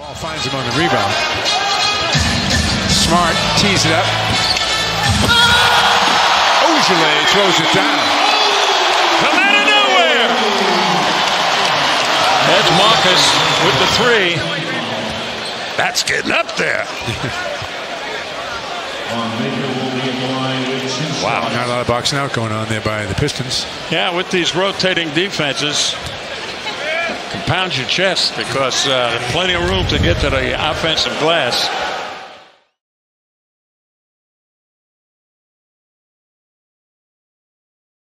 Ball finds him on the rebound. Smart tees it up. Ojeleye throws it down. Come out of nowhere. That's Marcus with the three. That's getting up there. Wow, not a lot of boxing out going on there by the Pistons. Yeah, with these rotating defenses, compound your chest because plenty of room to get to the offensive glass.